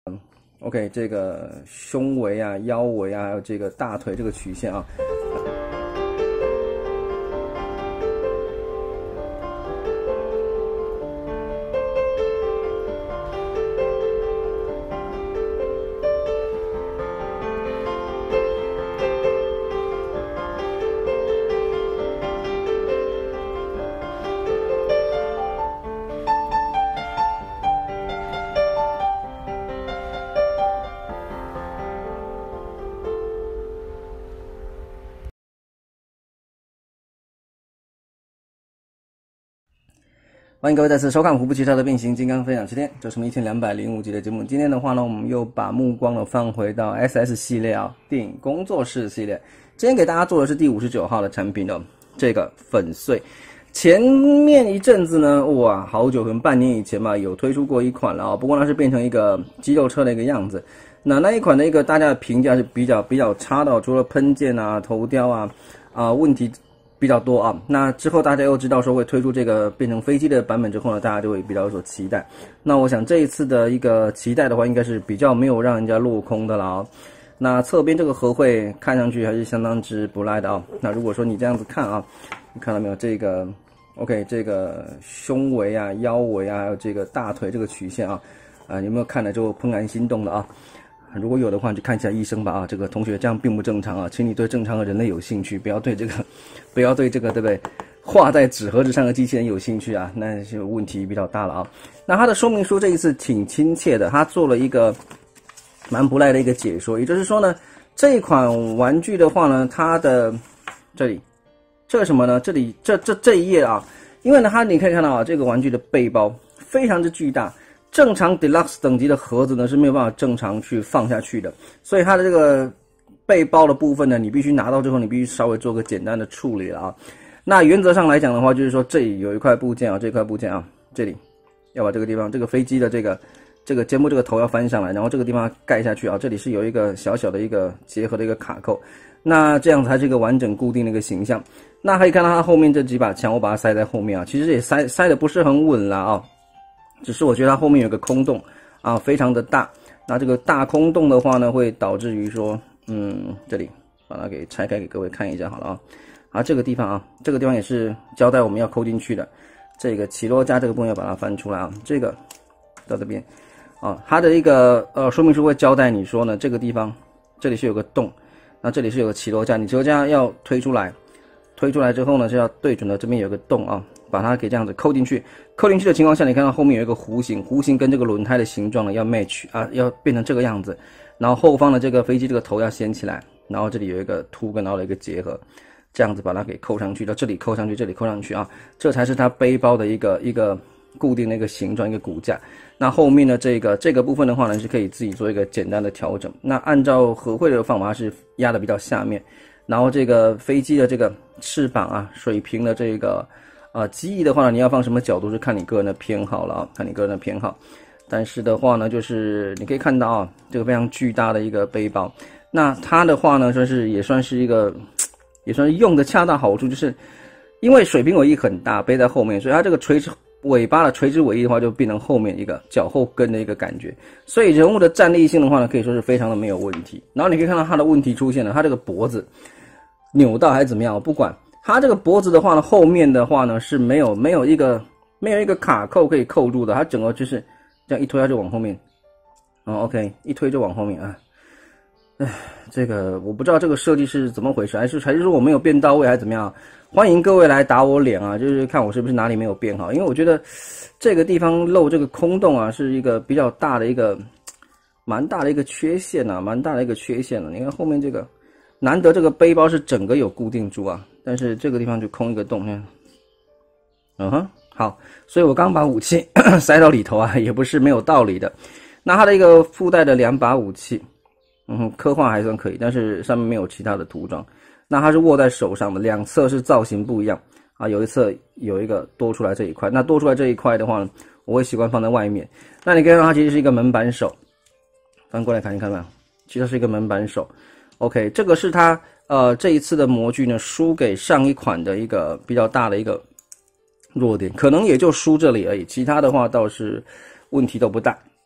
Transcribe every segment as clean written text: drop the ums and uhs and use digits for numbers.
OK， 这个胸围啊、腰围啊，还有这个大腿这个曲线啊。欢迎各位再次收看虎步汽车的变形金刚分享时间，这是我们1205集的节目。今天的话呢，我们又把目光呢放回到 SS 系列啊，电影工作室系列。今天给大家做的是第59号的产品哦，这个粉碎。前面一阵子呢，哇，好久，可能半年以前吧，有推出过一款了啊，不过那是变成一个肌肉车的一个样子。那一款的一个大家的评价是比较差的，除了喷溅啊、头雕啊问题比较多啊。那之后大家又知道说会推出这个变成飞机的版本之后呢，大家就会比较有所期待。那我想这一次的一个期待的话，应该是比较没有让人家落空的了啊。那侧边这个合绘看上去还是相当之不赖的啊。那如果说你这样子看啊，你看到没有？这个 OK， 这个胸围啊、腰围啊，还有这个大腿这个曲线啊，有没有看了就怦然心动的啊？如果有的话，你就看一下医生吧啊！这个同学这样并不正常啊，请你对正常的人类有兴趣，不要对这个，对不对？画在纸盒子上的机器人有兴趣啊，那就问题比较大了啊。那它的说明书这一次挺亲切的，它做了一个蛮不赖的一个解说，也就是说呢，这一款玩具的话呢，它的这里这个什么呢？这里这一页啊，因为呢，你可以看到啊，这个玩具的背包非常之巨大。正常 Deluxe 等级的盒子呢是没有办法正常去放下去的，所以它的这个背包的部分呢，你必须拿到之后，你必须稍微做个简单的处理了啊。那原则上来讲的话，就是说这里有一块部件啊，这块部件啊，这里要把这个地方，这个飞机的这个肩部这个头要翻上来，然后这个地方盖下去啊，这里是有一个小小的一个结合的一个卡扣，那这样子它是一个完整固定的一个形象。那可以看到它后面这几把枪，我把它塞在后面啊，其实也塞的不是很稳啦啊。只是我觉得它后面有个空洞啊，非常的大。那这个大空洞的话呢，会导致于说，这里把它给拆开给各位看一下好了啊。这个地方啊，这个地方也是胶带我们要扣进去的。这个起落架这个部分要把它翻出来啊，这个到这边啊，它的一个说明书会交代你说呢，这个地方这里是有个洞，那这里是有个起落架，你起落架要推出来之后呢，是要对准的这边有个洞啊。把它给这样子扣进去，扣进去的情况下，你看到后面有一个弧形，弧形跟这个轮胎的形状呢要 match 啊，要变成这个样子。然后后方的这个飞机这个头要掀起来，然后这里有一个凸跟凹的一个结合，这样子把它给扣上去，到这里扣上去，这里扣上去啊，这才是它背包的一个固定的一个形状，一个骨架。那后面的这个部分的话呢，是可以自己做一个简单的调整。那按照合绘的方法是压的比较下面，然后这个飞机的这个翅膀啊，水平的这个。机翼的话呢，你要放什么角度是看你个人的偏好了啊，看你个人的偏好。但是的话呢，就是你可以看到啊，这个非常巨大的一个背包。那它的话呢，也算是用的恰到好处，就是因为水平尾翼很大，背在后面，所以它这个尾巴的垂直尾翼的话，就变成后面一个脚后跟的一个感觉。所以人物的站立性的话呢，可以说是非常的没有问题。然后你可以看到它的问题出现了，它这个脖子扭到还是怎么样，我不管。它这个脖子的话呢，后面的话呢是没有一个卡扣可以扣住的，它整个就是这样一推它就往后面，OK， 一推就往后面啊。这个我不知道这个设计是怎么回事，还是说我没有变到位，还是怎么样？欢迎各位来打我脸啊，就是看我是不是哪里没有变好，因为我觉得这个地方漏这个空洞啊，是一个比较大的蛮大的一个缺陷啊，你看后面这个。难得这个背包是整个有固定住啊，但是这个地方就空一个洞，好，所以我刚把武器塞到里头啊，也不是没有道理的。那它的一个附带的2把武器，刻画还算可以，但是上面没有其他的涂装。那它是握在手上的，两侧是造型不一样啊，有一侧有一个多出来这一块，那多出来这一块的话呢，我会习惯放在外面。那你可以看到它其实是一个门板手，翻过来看，你看到没有？其实是一个门板手。OK， 这个是它这一次的模具呢，输给上一款的一个比较大的一个弱点，可能也就输这里而已，其他的话倒是问题都不大。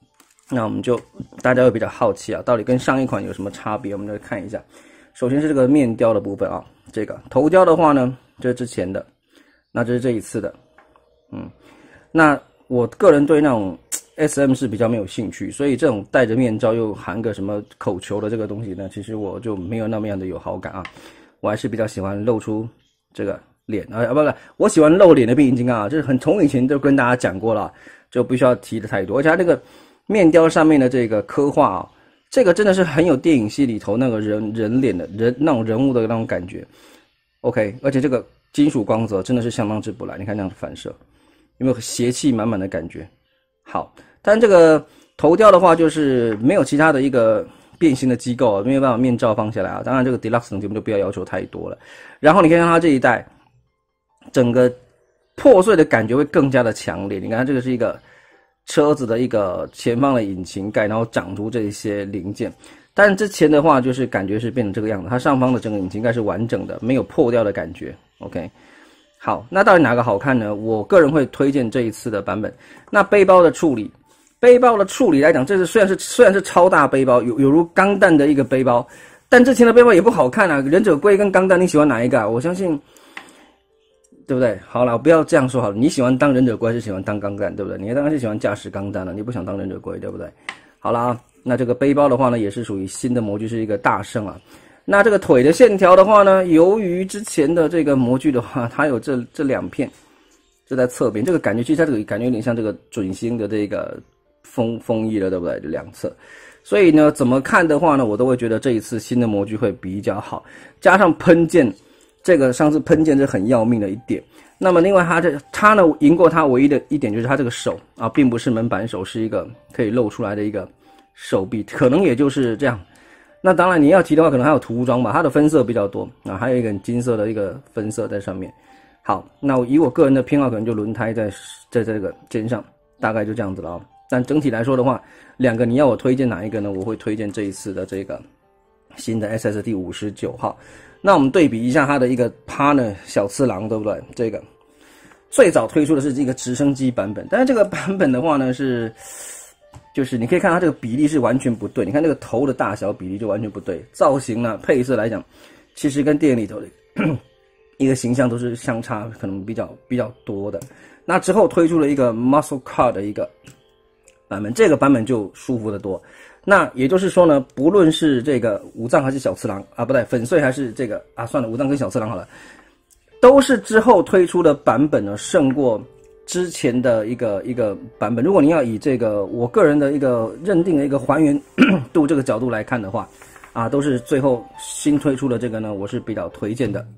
那我们就大家会比较好奇啊，到底跟上一款有什么差别？我们来看一下。首先是这个面雕的部分啊，这个头雕的话呢，这是之前的，那这是这一次的，那我个人对那种 SM 是比较没有兴趣，所以这种戴着面罩又含个什么口球的这个东西呢，其实我就没有那么样的有好感啊。我还是比较喜欢露出这个脸不，我喜欢露脸的变形金刚啊，这是从以前就跟大家讲过了，就不需要提的太多。而且它这个面雕上面的这个刻画啊，这个真的是很有电影系里头那个人脸的那种人物的那种感觉。OK， 而且这个金属光泽真的是相当之不赖，你看这样的反射，有没有邪气满满的感觉？好，但这个头雕的话，就是没有其他的一个变形的机构，没有办法面罩放下来啊。当然，这个 Deluxe 等级我们就不要求太多了。然后你可以看它这一代，整个破碎的感觉会更加的强烈。你看，这个是一个车子的一个前方的引擎盖，然后长出这些零件。但之前的话，就是感觉是变成这个样子，它上方的整个引擎盖是完整的，没有破掉的感觉。OK。好，那到底哪个好看呢？我个人会推荐这一次的版本。那背包的处理来讲，这是虽然是超大背包，有如钢弹的一个背包，但之前的背包也不好看啊。忍者龟跟钢弹，你喜欢哪一个啊？我相信，对不对？好了，我不要这样说好了。你喜欢当忍者龟，还是喜欢当钢弹，对不对？你当然是喜欢驾驶钢弹了，你不想当忍者龟，对不对？好了啊，那这个背包的话呢，也是属于新的模具，是一个大胜啊。那这个腿的线条的话呢，由于之前的这个模具的话，它有这两片，这在侧边，这个感觉其实它这个感觉有点像这个准星的这个风衣了，对不对？就两侧，所以呢，怎么看的话呢，我都会觉得这一次新的模具会比较好，加上喷溅，这个上次喷溅是很要命的一点。那么另外它呢赢过它唯一的一点就是它这个手啊，并不是门板手，是一个可以露出来的一个手臂，可能也就是这样。那当然你要提的话，可能还有涂装吧，它的分色比较多啊，还有一个金色的一个分色在上面。好，那以我个人的偏好，可能就轮胎在这个肩上，大概就这样子了啊。但整体来说的话，两个你要我推荐哪一个呢？我会推荐这一次的这个新的 SSD 59号。那我们对比一下它的一个 Partner 小次郎，对不对？这个最早推出的是这个直升机版本，但是这个版本的话呢就是你可以看它这个比例是完全不对，你看这个头的大小比例就完全不对，造型呢配色来讲，其实跟电影里头的一个形象都是相差可能比较多的。那之后推出了一个 Muscle Car 的一个版本，这个版本就舒服得多。那也就是说呢，不论是这个武藏还是小次郎啊，不对，粉碎还是这个啊，算了，武藏跟小次郎好了，都是之后推出的版本呢胜过之前的一个版本。如果你要以这个我个人的一个认定的一个还原度这个角度来看的话，啊，都是最后新推出的这个呢，我是比较推荐的。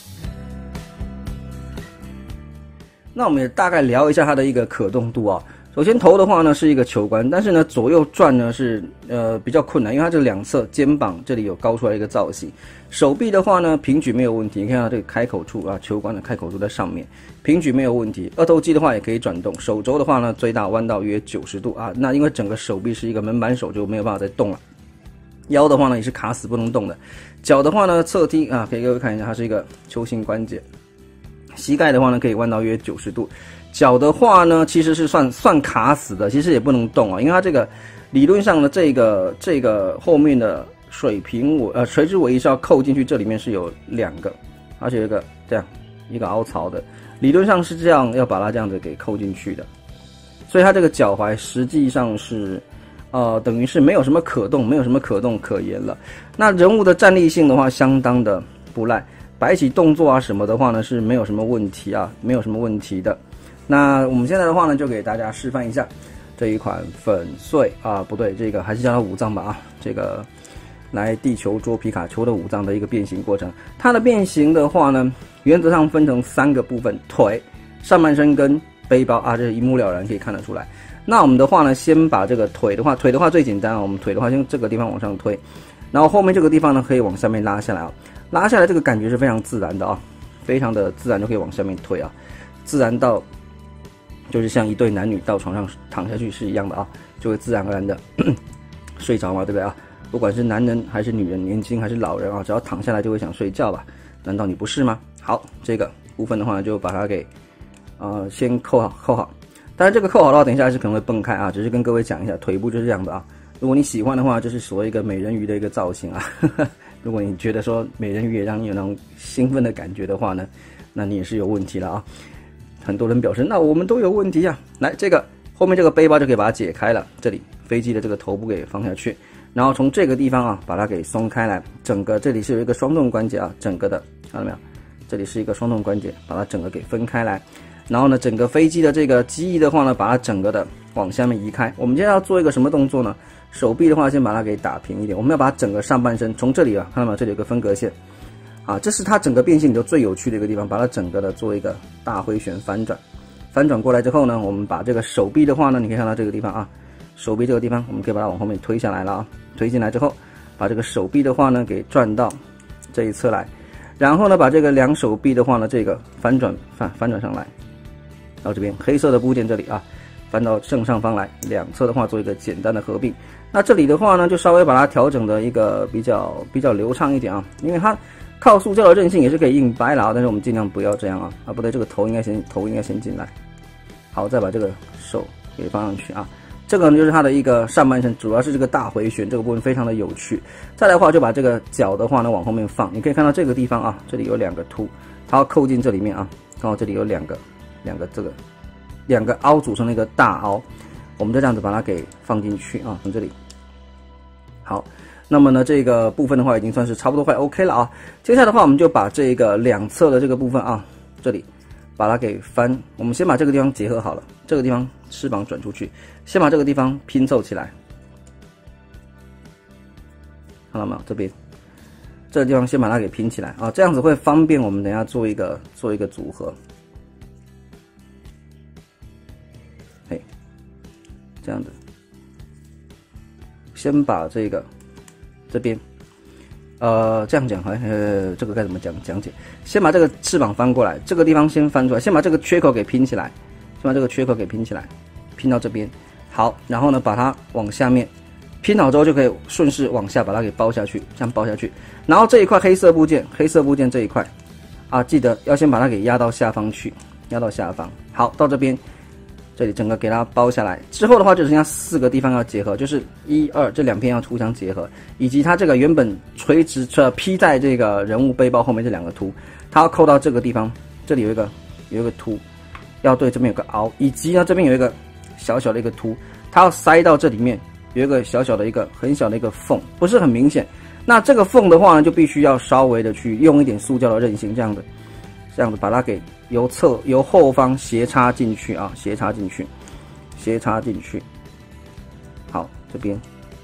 那我们也大概聊一下它的一个可动度啊。首先头的话呢是一个球冠，但是呢左右转呢是比较困难，因为它这两侧肩膀这里有高出来一个造型。手臂的话呢平举没有问题，你看到这个开口处啊，球冠的开口处在上面，平举没有问题。二头肌的话也可以转动，手肘的话呢最大弯到约90度啊，那因为整个手臂是一个门板手就没有办法再动了。腰的话呢也是卡死不能动的。脚的话呢侧踢啊，给各位看一下，它是一个球形关节。膝盖的话呢可以弯到约90度。脚的话呢，其实是算卡死的，其实也不能动啊，因为它这个理论上的这个后面的垂直尾翼是要扣进去，这里面是有两个，而且有一个这样一个凹槽的，理论上是这样要把它这样子给扣进去的，所以它这个脚踝实际上是等于是没有什么可动可言了。那人物的站立性的话，相当的不赖，摆起动作啊什么的话呢是没有什么问题啊，没有什么问题的。那我们现在的话呢，就给大家示范一下这一款粉碎啊，不对，这个还是叫它武藏吧啊，这个来地球捉皮卡丘的武藏的一个变形过程。它的变形的话呢，原则上分成3个部分：腿、上半身跟背包啊，这一目了然可以看得出来。那我们的话呢，先把这个腿的话最简单啊，我们腿的话先这个地方往上推，然后后面这个地方呢可以往下面拉下来啊，拉下来这个感觉是非常自然的啊，非常的自然就可以往下面推啊，自然到就是像一对男女到床上躺下去是一样的啊，就会自然而然的睡着嘛，对不对啊？不管是男人还是女人，年轻还是老人啊，只要躺下来就会想睡觉吧？难道你不是吗？好，这个部分的话就把它给先扣好。 当然这个扣好的话，等一下还是可能会崩开啊，只是跟各位讲一下，腿部就是这样的啊。如果你喜欢的话，这是所谓一个美人鱼的一个造型啊。如果你觉得说美人鱼也让你有那种兴奋的感觉的话呢，那你也是有问题了啊。很多人表示，那我们都有问题啊。来，这个后面这个背包就可以把它解开了，这里飞机的这个头部给放下去，然后从这个地方啊把它给松开来，整个这里是有一个双动关节啊，整个的看到没有？这里是一个双动关节，把它整个给分开来。然后呢，整个飞机的这个机翼的话呢，把它整个的往下面移开。我们今天要做一个什么动作呢？手臂的话，先把它给打平一点。我们要把整个上半身从这里啊，看到没有？这里有个分隔线，啊，这是它整个变形里头最有趣的一个地方。把它整个的做一个大回旋翻转，翻转过来之后呢，我们把这个手臂的话呢，你可以看到这个地方啊，手臂这个地方，我们可以把它往后面推下来了啊，推进来之后，把这个手臂的话呢给转到这一侧来，然后呢，把这个两手臂的话呢，这个翻转上来，到这边黑色的部件这里啊。翻到正上方来，两侧的话做一个简单的合并。那这里的话呢，就稍微把它调整的一个比较流畅一点啊，因为它靠塑胶的韧性也是可以硬掰了啊，但是我们尽量不要这样啊。啊，不对，这个头应该先进来。好，再把这个手给放上去啊。这个呢就是它的一个上半身，主要是这个大回旋这个部分非常的有趣。再来的话，就把这个脚的话呢往后面放，你可以看到这个地方啊，这里有两个凸，它要扣进这里面啊。看到这里有两个凹组成了一个大凹，我们就这样子把它给放进去啊，从这里。好，那么呢这个部分的话已经算是差不多快 OK 了啊。接下来的话，我们就把这个两侧的这个部分啊，这里把它给翻。我们先把这个地方结合好了，这个地方翅膀转出去，先把这个地方拼凑起来，看到没有？这边这个地方先把它给拼起来啊，这样子会方便我们等一下做一个组合。这样子，先把这个这边，这样讲，这个该怎么讲解？先把这个翅膀翻过来，这个地方先翻出来，先把这个缺口给拼起来，拼到这边。好，然后呢，把它往下面拼好之后，就可以顺势往下把它给包下去，这样包下去。然后这一块黑色部件这一块，啊，记得要先把它给压到下方去，压到下方。好，到这边。这里整个给它包下来之后的话，就剩下4个地方要结合，就是1、2这两片要互相结合，以及它这个原本垂直披在这个人物背包后面这两个凸，它要扣到这个地方，这里有一个凸，要对这边有个凹，以及呢这边有一个小小的一个凸，它要塞到这里面有一个小小的一个很小的一个缝，不是很明显。那这个缝的话呢，就必须要稍微的去用一点塑胶的韧性，这样子把它给由后方斜插进去啊，斜插进去。好，这边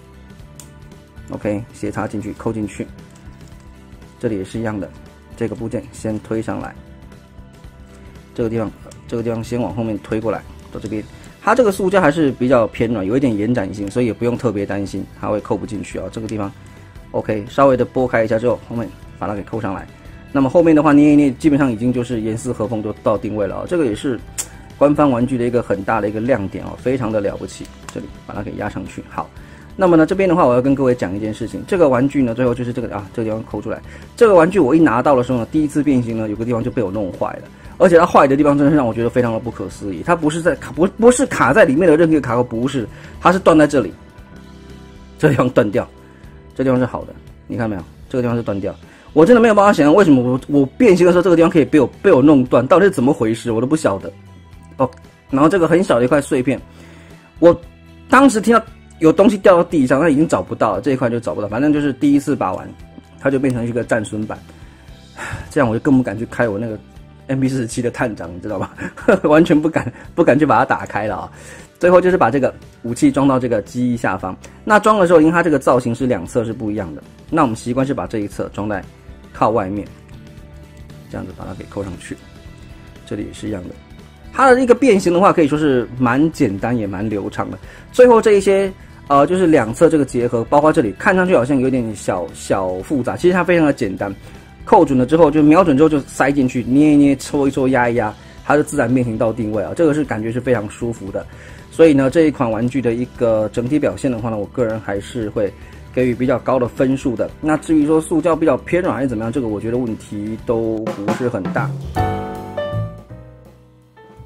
OK， 斜插进去，扣进去。这里也是一样的，这个部件先推上来，这个地方先往后面推过来，到这边。它这个塑胶还是比较偏软，有一点延展性，所以也不用特别担心它会扣不进去啊。这个地方 OK， 稍微的拨开一下之后，后面把它给扣上来。那么后面的话捏一捏，基本上已经就是严丝合缝都到定位了啊。这个也是官方玩具的一个很大的一个亮点哦，非常的了不起。这里把它给压上去。好，那么呢这边的话，我要跟各位讲一件事情。这个玩具呢，最后就是这个这个地方抠出来。这个玩具我一拿到的时候呢，第一次变形呢，有个地方就被我弄坏了，而且它坏的地方真的是让我觉得非常的不可思议。它不是不是卡在里面的任何一个卡扣，不是，它是断在这里，这地方断掉，这地方是好的，你看没有？这个地方是断掉。我真的没有办法想象为什么我变形的时候这个地方可以被我弄断，到底是怎么回事，我都不晓得。哦，然后这个很小的一块碎片，我当时听到有东西掉到地上，那已经找不到了，这一块就找不到，反正就是第一次把玩，它就变成一个战损版，这样我就更不敢去开我那个 MP47的探长，你知道吗？完全不敢去把它打开了啊。最后就是把这个武器装到这个机翼下方。那装的时候，因为它这个造型是两侧是不一样的，那我们习惯是把这一侧装在靠外面，这样子把它给扣上去。这里也是一样的。它的一个变形的话，可以说是蛮简单也蛮流畅的。最后这一些就是两侧这个结合，包括这里看上去好像有点小复杂，其实它非常的简单。扣准了之后，就瞄准之后就塞进去，捏一捏，搓一搓，压一压，它就自然变形到定位啊。这个是感觉是非常舒服的。所以呢，这一款玩具的一个整体表现的话呢，我个人还是会给予比较高的分数的。那至于说塑胶比较偏软还是怎么样，这个我觉得问题都不是很大。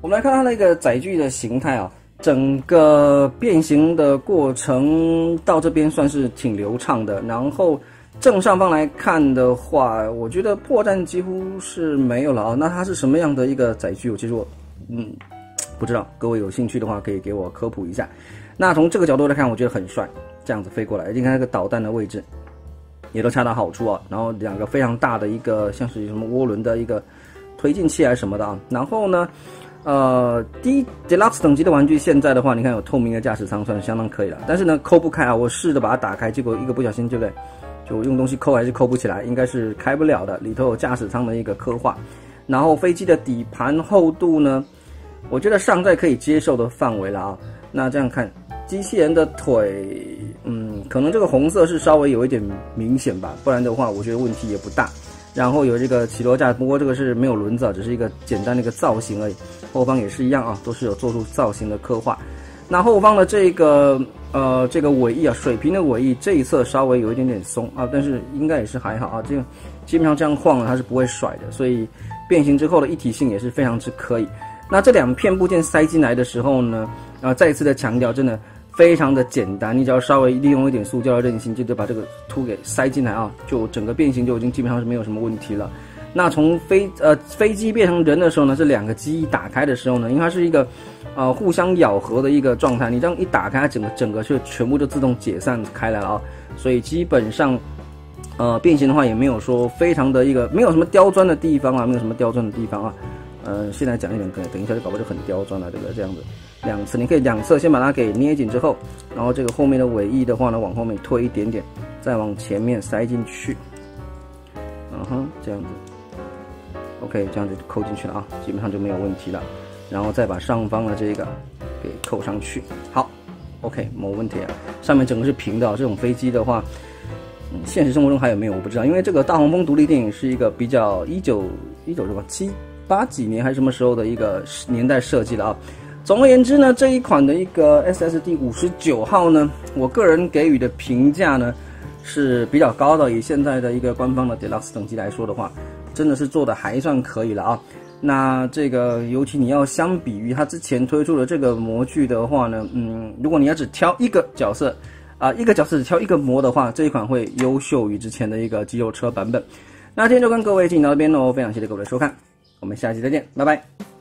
我们来看它那个载具的形态啊，整个变形的过程到这边算是挺流畅的。然后正上方来看的话，我觉得破绽几乎是没有了啊。那它是什么样的一个载具？其实我不知道，各位有兴趣的话可以给我科普一下。那从这个角度来看，我觉得很帅，这样子飞过来，你看那个导弹的位置也都恰到好处啊。然后两个非常大的一个像是什么涡轮的一个推进器还是什么的啊。然后呢，Deluxe 等级的玩具现在的话，你看有透明的驾驶舱，算是相当可以了。但是呢，抠不开啊，我试着把它打开，结果一个不小心，对不对？就用东西抠还是抠不起来，应该是开不了的。里头有驾驶舱的一个刻画，然后飞机的底盘厚度呢，我觉得尚在可以接受的范围了啊。那这样看，机器人的腿，可能这个红色是稍微有一点明显吧，不然的话，我觉得问题也不大。然后有这个起落架，不过这个是没有轮子，只是一个简单的一个造型而已。后方也是一样啊，都是有做出造型的刻画。那后方的这个尾翼啊，水平的尾翼这一侧稍微有一点点松啊，但是应该也是还好啊。这个基本上这样晃了它是不会甩的，所以变形之后的一体性也是非常之可以。那这两片部件塞进来的时候呢，再一次的强调，真的非常的简单，你只要稍微利用一点塑胶的韧性，就把这个凸给塞进来啊，就整个变形就已经基本上是没有什么问题了。那从飞机变成人的时候呢，这两个机翼打开的时候呢，因为它是一个互相咬合的一个状态，你这样一打开，整个就全部就自动解散开来了啊，所以基本上变形的话也没有说非常的一个没有什么刁钻的地方啊，没有什么刁钻的地方啊。现在讲一点，等一下就搞不好就很刁钻了，对不对？这样子两侧你可以两侧先把它给捏紧之后，然后这个后面的尾翼的话呢，往后面推一点点，再往前面塞进去，这样子 ，OK， 这样子就扣进去了啊，基本上就没有问题了。然后再把上方的这个给扣上去，好 ，OK， 没问题啊。上面整个是平的，这种飞机的话，现实生活中还有没有我不知道，因为这个大黄蜂独立电影是一个比较19什么7、8几年还是什么时候的一个年代设计的啊。总而言之呢，这一款的一个 SSD 59号呢，我个人给予的评价呢是比较高的。以现在的一个官方的 Deluxe 等级来说的话，真的是做的还算可以了啊。那这个尤其你要相比于它之前推出的这个模具的话呢，如果你要只挑一个角色一个角色只挑一个模的话，这一款会优秀于之前的一个肌肉车版本。那今天就跟各位进行到这边喽，非常谢谢各位的收看，我们下期再见，拜拜。